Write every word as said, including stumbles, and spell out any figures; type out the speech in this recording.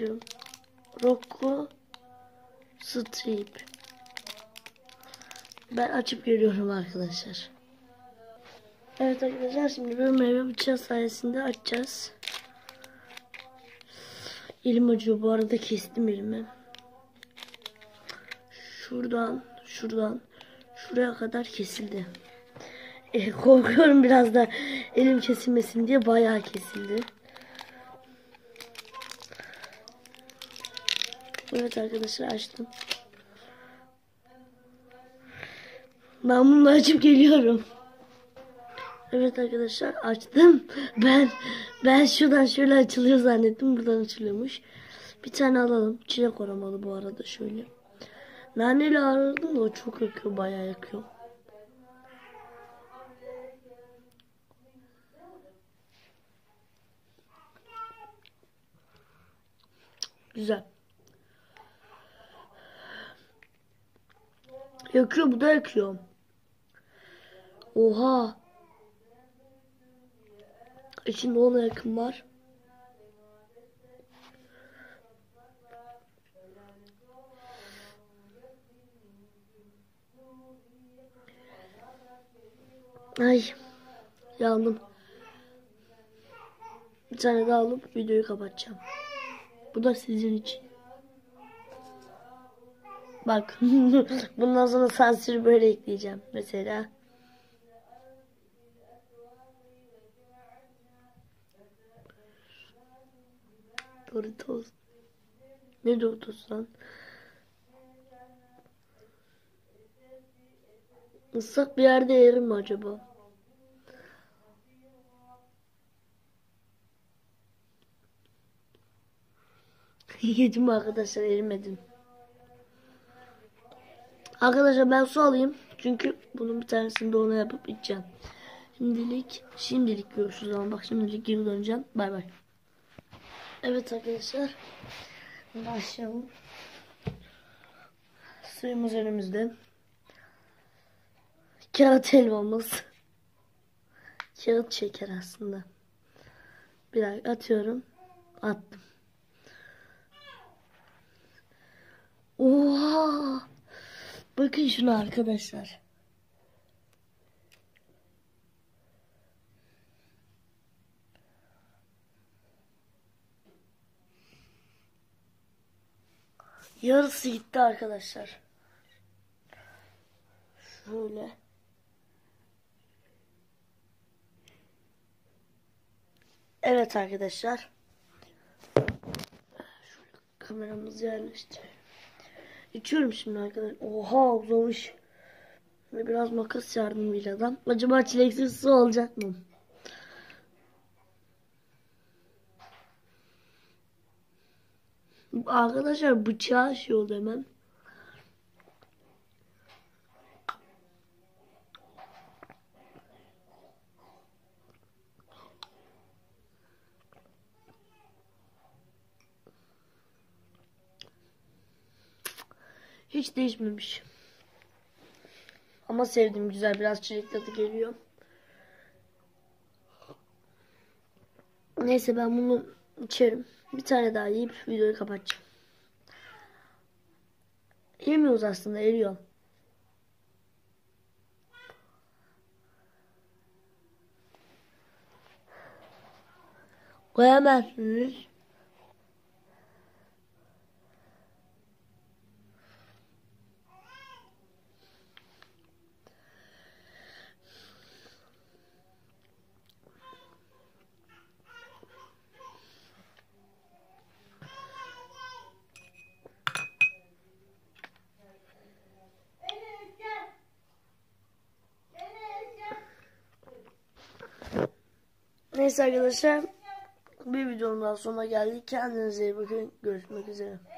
açıyorum. Roku Strip. Ben açıp geliyorum arkadaşlar. Evet arkadaşlar, şimdi bir meyve bıçağı sayesinde açacağız. Elim acıyor, bu arada kestim elimi. Şuradan şuradan şuraya kadar kesildi. E, korkuyorum biraz da elim kesilmesin diye, bayağı kesildi. Evet arkadaşlar, açtım. Ben bunu açıp geliyorum. Evet arkadaşlar, açtım. Ben ben şuradan şöyle açılıyor zannettim. Buradan açılıyormuş. Bir tane alalım. Çilek aromalı bu arada, şöyle. Naneli aradım da o çok yakıyor, bayağı yakıyor. Güzel. Yakıyor, bu da yakıyor. Oha. İçinde ona yakın var. Ay. Yandım. Bir tane daha alıp videoyu kapatacağım. Bu da sizin için. Bak. Bundan sonra sansür böyle ekleyeceğim. Mesela. Doritos. Ne Doritos lan? Islak bir yerde yerim mi acaba? Yedim arkadaşlar, erimedim. Arkadaşlar ben su alayım. Çünkü bunun bir tanesini de ona yapıp içeceğim. Şimdilik şimdilik görüşürüz ama bak, şimdilik geri döneceğim. Bay bay. Evet arkadaşlar, başlayalım. Suyumuz önümüzde. Kağıt helvamız. Kağıt şeker aslında. Biraz atıyorum. Attım. Oha! Bakın şuna arkadaşlar. Yarısı gitti arkadaşlar. Şöyle. Evet arkadaşlar. Şöyle kameramızı yerleştirelim. İçiyorum şimdi arkadaşlar. Oha, uzamış. Ve biraz makas yardımıyla da. Acaba çileksiz su olacak mı? Arkadaşlar bıçağı şey oldu hemen. Hiç değişmemiş. Ama sevdim, güzel, biraz çilek tadı geliyor. Neyse, ben bunu içerim. Bir tane daha yiyip videoyu kapatacağım. Yemiyoruz aslında, eriyor. Koyamazsınız. Neyse arkadaşlar, bir videonun daha sonuna geldik. Kendinize iyi bakın. Görüşmek üzere.